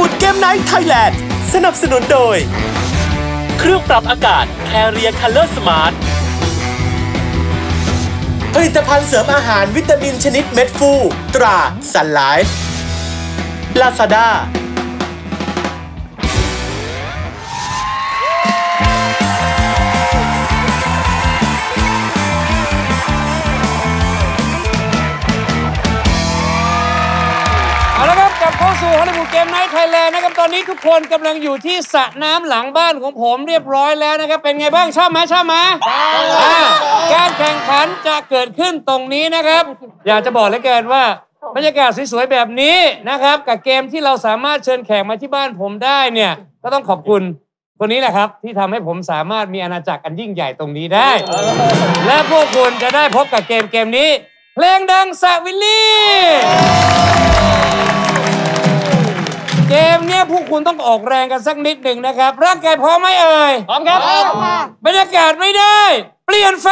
มูดเกมไนท์ไทยแลนด์สนับสนุนโดยเครื่องปรับอากาศ Carrier Color Smart ผลิตภัณฑ์เสริมอาหารวิตามินชนิดเม็ดฟูตรา Sun Life Lazada กลับเข้าสู่ฮอลลีวูดเกมไนท์ไทยแลนด์นะครับตอนนี้ทุกคนกำลังอยู่ที่สระน้ำหลังบ้านของผมเรียบร้อยแล้วนะครับเป็นไงบ้างชอบไหมการแข่งขันจะเกิดขึ้นตรงนี้นะครับอยากจะบอกเหลือเกินว่าบรรยากาศสวยๆแบบนี้นะครับกับเกมที่เราสามารถเชิญแขกมาที่บ้านผมได้เนี่ยก็ต้องขอบคุณคนนี้แหละครับที่ทำให้ผมสามารถมีอาณาจักรอันยิ่งใหญ่ตรงนี้ได้และพวกคุณจะได้พบกับเกมนี้เพลงดังสระวิลลี่เกมเนี้ยพวกคุณต้องออกแรงกันสักนิดหนึ่งนะครับร่างกายพร้อมไหมเอ่ยพร้อมครับบรรยากาศไม่ได้เปลี่ยนไฟ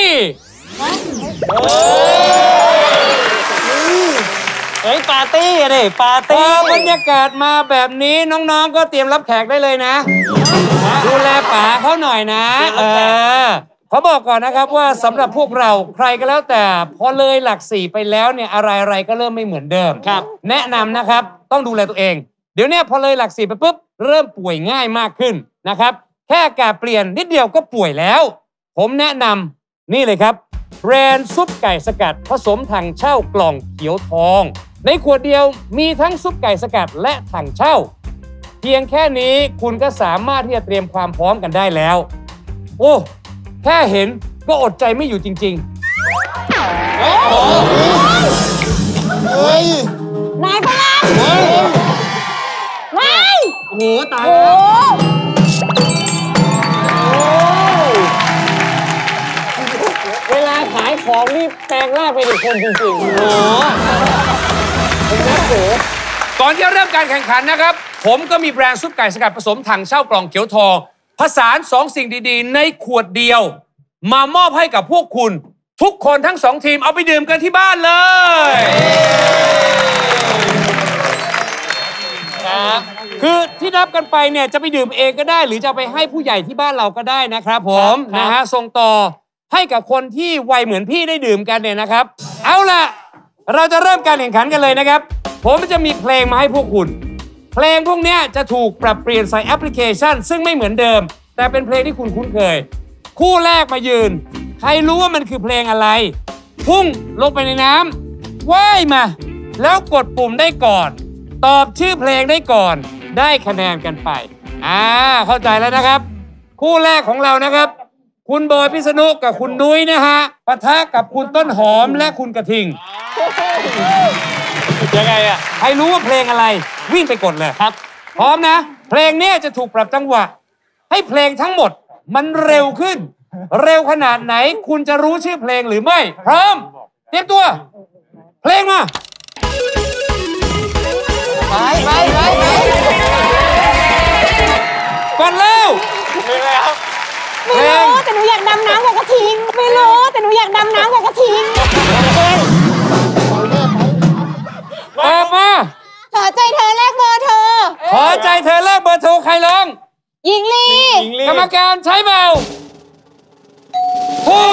เฮ้ยปาร์ตี้อะดิปาร์ตี้บรรยากาศมาแบบนี้น้องๆก็เตรียมรับแขกได้เลยนะดูแลป๋าเขาหน่อยนะเขาบอกก่อนนะครับว่าสำหรับพวกเราใครก็แล้วแต่พอเลยหลัก4ไปแล้วเนี่ยอะไรๆก็เริ่มไม่เหมือนเดิมครับแนะนำนะครับต้องดูแลตัวเองเดี๋ยวนี้พอเลยหลัก4ไปปุ๊บเริ่มป่วยง่ายมากขึ้นนะครับแค่อากาศเปลี่ยนนิดเดียวก็ป่วยแล้วผมแนะนำนี่เลยครับแบรนด์ซุปไก่สกัดผสมถังเช่ากล่องเขียวทองในขวดเดียวมีทั้งซุปไก่สกัดและถังเช่าเพียงแค่นี้คุณก็สามารถที่จะเตรียมความพร้อมกันได้แล้วโอ้แค่เห็นก็อดใจไม่อยู่จริงๆนายพลังว้ายโอ้โหตายแล้วเวลาขายของนี่แปลงร่างเป็นอีกคนจริงๆก่อนที่จะเริ่มการแข่งขันนะครับผมก็มีแบรนด์ซุปไก่สกัดผสมถังเช่ากล่องเขียวทองผสาน2สิ่งดีๆในขวดเดียวมามอบให้กับพวกคุณทุกคนทั้ง2ทีมเอาไปดื่มกันที่บ้านเลยครับคือที่นับกันไปเนี่ยจะไปดื่มเองก็ได้หรือจะไปให้ผู้ใหญ่ที่บ้านเราก็ได้นะครับผมนะฮะส่งต่อให้กับคนที่วัยเหมือนพี่ได้ดื่มกันเนี่ยนะครับเอาล่ะเราจะเริ่มการแข่งขันกันเลยนะครับผมจะมีเพลงมาให้พวกคุณเพลงพวกนี้จะถูกปรับเปลี่ยนใส่แอปพลิเคชันซึ่งไม่เหมือนเดิมแต่เป็นเพลงที่คุณคุ้นเคยคู่แรกมายืนใครรู้ว่ามันคือเพลงอะไรพุ่งลงไปในน้ำว่ายมาแล้วกดปุ่มได้ก่อนตอบชื่อเพลงได้ก่อนได้คะแนนกันไปเข้าใจแล้วนะครับคู่แรกของเรานะครับคุณบอยพิษณุกับคุณนุ้ยนะฮะปะทะกับคุณต้นหอมและคุณกระทิงยังไงอะใครรู้ว่าเพลงอะไรวิ่งไปกดเลยครับพร้อมนะเพลงนี้จะถูกปรับจังหวะให้เพลงทั้งหมดมันเร็วขึ้นเร็วขนาดไหนคุณจะรู้ชื่อเพลงหรือไม่พร้อมเตรียมตัวเพลงมาไปก่อนเร็วไม่รู้แต่หนูอยากดำน้ำกับกระทิงไม่รู้แต่หนูอยากดำน้ำกับกระทิงตอบมาขอใจเธอแลกเบอร์เธอขอใจเธอแลกเบอร์โทรใครร้องหญิงลีกรรมการใช้เบาถูก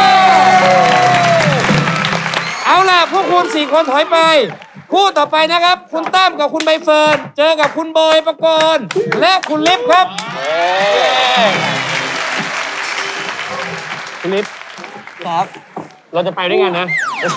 เอาล่ะพวกคุณ4คนถอยไปคู่ต่อไปนะครับคุณตั้มกับคุณใบเฟิร์นเจอกับคุณบอยปกรณ์และคุณลิฟครับคุณลิฟครับเราจะไปด้วยกันนะ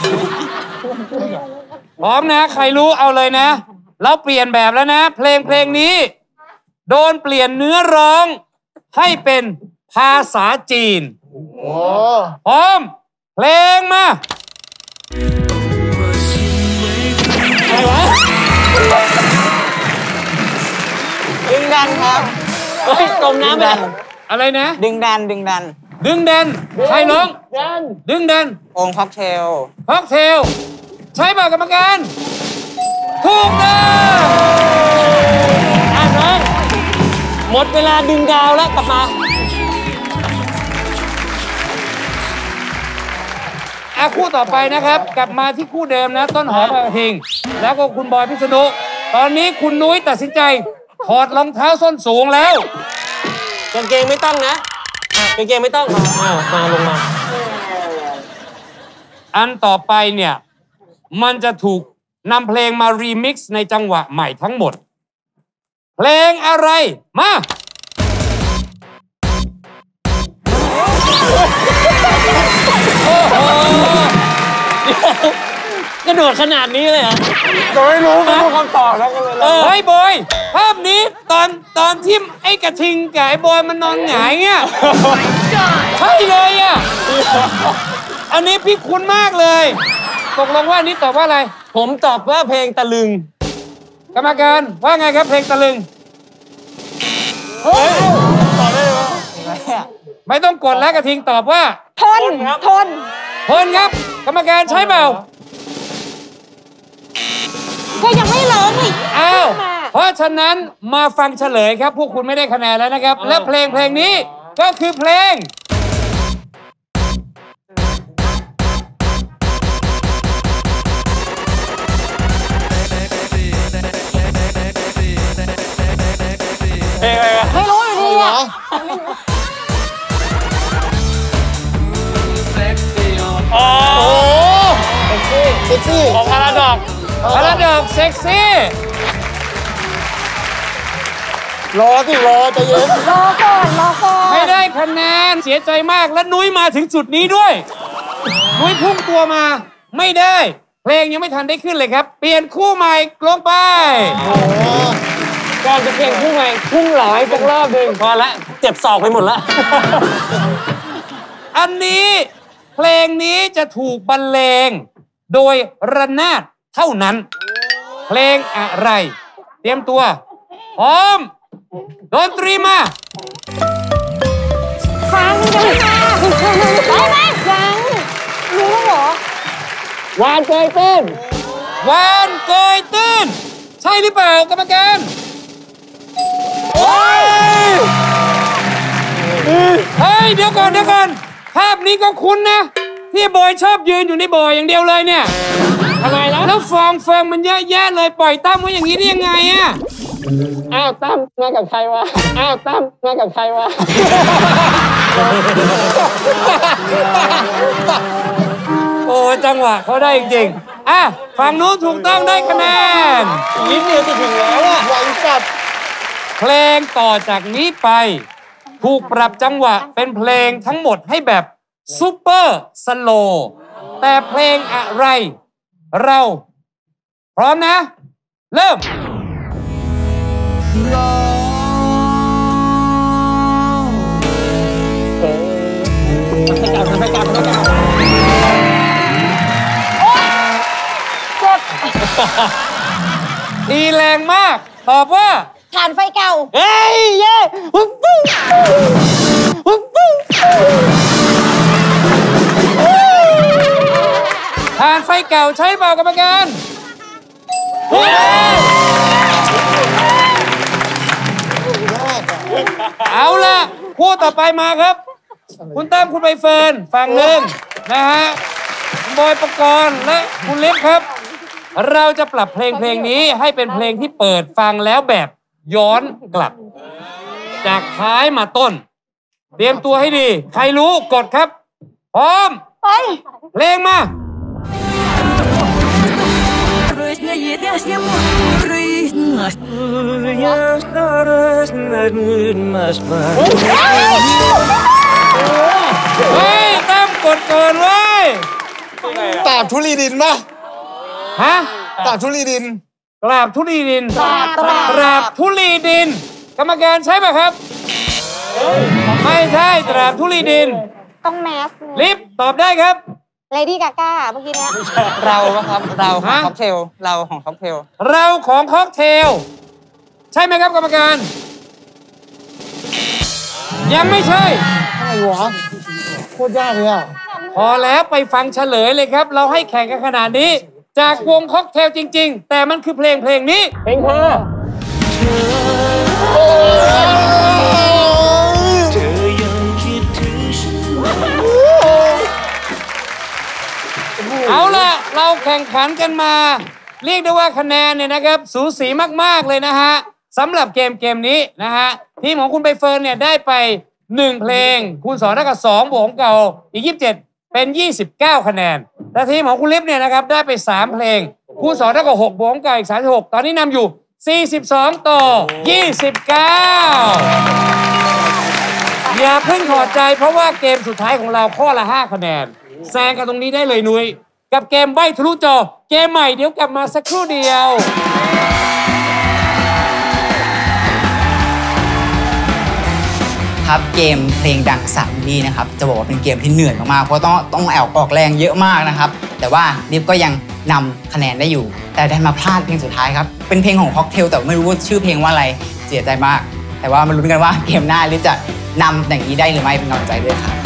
พร้อมนะใครรู้เอาเลยนะเราเปลี่ยนแบบแล้วนะเพลงนี้โดนเปลี่ยนเนื้อร้องให้เป็นภาษาจีนพร้อมเพลงมาอะไรวะดึงดันครับจมน้ำไปอะไรนะดึงดันใครร้องดึงดันองค์ค็อกเทลใช่ป่ะกรรมการถูกนะน้องหมดเวลาดึงดาวแล้วกลับมาคู่ต่อไปนะครับกลับมาที่คู่เดิมนะต้นหอมกระทิงแล้วก็คุณบอยพิษณุตอนนี้คุณนุ้ยตัดสินใจถอดรองเท้าส้นสูงแล้วกางเกงไม่ต้องนะกางเกงไม่ต้องมาลงมาอันต่อไปเนี่ยมันจะถูกนำเพลงมารีมิกซ์ในจังหวะใหม่ทั้งหมดเพลงอะไรมากระโดดขนาดนี้เลยเหรอไม่รู้คำตอบแล้วก็เลยเฮ้ยบอยภาพนี้ตอนที่ไอ้กระทิงกับไอ้บอยมันนอนหงายเงี้ยใช่เลยอ่ะอันนี้พี่คุ้นมากเลยตกลงว่านี้ตอบว่าอะไรผมตอบว่าเพลงตะลึงกรรมการว่าไงครับเพลงตะลึงไม่ต้องกดแล้วกระทิงตอบว่าทนทนครับกรรมการใช้เปล่าก็ยังไม่ร้องเลยอ้าวเพราะฉะนั้นมาฟังเฉลยครับพวกคุณไม่ได้คะแนนแล้วนะครับและเพลงนี้ก็คือเพลงไม่รู้อยู่ดีอ่ะโอ้เซ็กซี่ของพาราดอกเซ็กซี่รอใจเย็นรอก่อนไม่ได้คะแนนเสียใจมากและนุ้ยมาถึงจุดนี้ด้วยนุ้ยพุ่งตัวมาไม่ได้เพลงยังไม่ทันได้ขึ้นเลยครับเปลี่ยนคู่ใหม่ลงไปก่อนจะเปลี่ยนคู่ใหม่พุ่งหลายสักรอบหนึ่งพอละเจ็บศอกไปหมดละอันนี้เพลงนี้จะถูกบรรเลงโดยระนาดเท่านั้นเพลงอะไรเตรียมตัวพร้อมดนตรีมาฟังกันค่ะได้ไหมยังรู้แล้วเหรอวานเกยตื้นใช่หรือเปล่ากรรมการเฮ้ยเดี๋ยวก่อนภาพนี้ก็คุ้นนะที่บอยชอบยืนอยู่ในบ่ออย่างเดียวเลยเนี่ยทำไมล่ะแล้วฟองมันเยอะแยะเลยปล่อยตั้มไว้อย่างนี้ได้ยังไงอ่ะอ้าวตั้มมากับใครวะโอ้จังหวะเขาได้จริงๆอ่ะฝั่งนู้นถูกต้องได้คะแนนนิดเดียวจะถึงแล้วอ่ะไวจัดเพลงต่อจากนี้ไปถูกปรับจังหวะเป็นเพลงทั้งหมดให้แบบซูเปอร์สโลว์แต่เพลงอะไรเราพร้อมนะเริ่มตีแรงมากตอบว่าถ่านไฟเก่าเฮ้ยเย่ถ่านไฟเก่าใช้เปล่ากรรมการเอาล่ะคู่ต่อไปมาครับคุณตั้มคุณใบเฟิร์นฝั่งหนึ่งนะฮะคุณบอยปกรณ์และคุณเล็บครับเราจะปรับเพลงนี้ให้เป็นเพลงที่เปิดฟังแล้วแบบย้อนกลับจากท้ายมาต้นเตรียมตัวให้ดีใครรู้กดครับพร้อมไปเพลงมาเฮ้ยตั้มกดก่อนเว้ยตาบทุลีดินป่ะฮะตาบทุลีดินกราบทุลีดินกราบทุลีดินกรรมการใช่ป่ะครับไม่ใช่กราบทุลีดินต้องแมสลิฟตอบได้ครับเลดี้กาก้าเมื่อกี้เนี้ยเราครับเราของค็อกเทลเราของค็อกเทลใช่ไหมครับกรรมการยังไม่ใช่อะไรวะโคตรยากเลยอ่ะพอแล้วไปฟังเฉลยเลยครับเราให้แข่งกันขนาดนี้จากวงค็อกเทลจริงๆแต่มันคือเพลงนี้เพลงเธอเอาล่ะเราแข่งขันกันมาเรียกได้ว่าคะแนนเนี่ยนะครับสูสีมากๆเลยนะฮะสำหรับเกมนี้นะฮะทีมของคุณใบเฟิร์นเนี่ยได้ไป1เพลงคูณ2เท่ากับ2บวกของเก่าอีก27เป็น29คะแนนแต่ทีมของคุณลิฟเนี่ยนะครับได้ไป3เพลงคูณ2เท่ากับ6บวกของเก่าอีก36ตอนนี้นำอยู่42ต่อ29อย่าเพิ่งถอดใจเพราะว่าเกมสุดท้ายของเราข้อละ5คะแนนแซงกันตรงนี้ได้เลยนุ้ยกับเกมใบ้ทะลุจอเกมใหม่เดี๋ยวกลับมาสักครู่เดียวครับเกมเพลงดัง3ดีนะครับจะบอกว่าเป็นเกมที่เหนื่อยมากๆเพราะต้องแอบออกแรงเยอะมากนะครับแต่ว่าลิฟก็ยังนำคะแนนได้อยู่แต่ได้มาพลาดเพลงสุดท้ายครับเป็นเพลงของค็อกเทลแต่ไม่รู้ว่าชื่อเพลงว่าอะไรเสียใจมากแต่ว่ามาลุ้นกันว่าเกมหน้าลิฟจะนำอย่างนี้ได้หรือไม่เป็นกำลังใจด้วยครับ